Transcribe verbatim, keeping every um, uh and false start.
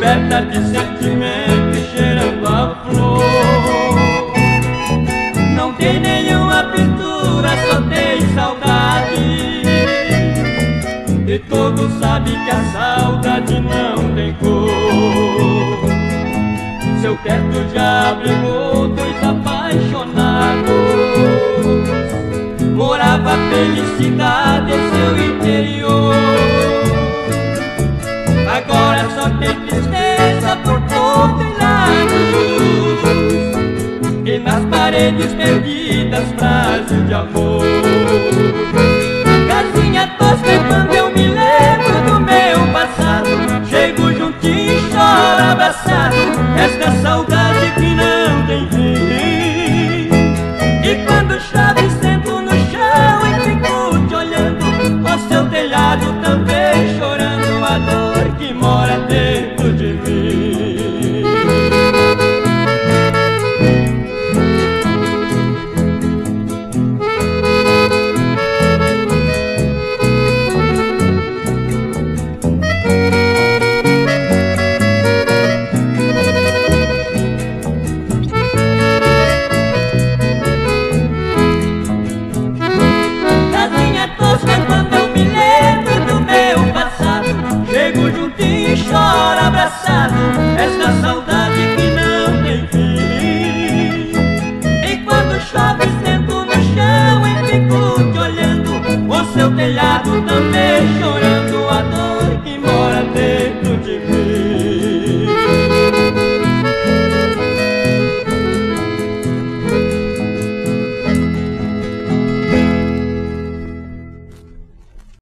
coberta de sentimento e cheirando a flor. Não tem nenhuma pintura, só tem saudade. E todos sabem que a saudade não tem cor. Seu teto já abrigou dois apaixonados. Morava a felicidade em seu interior. Agora só tem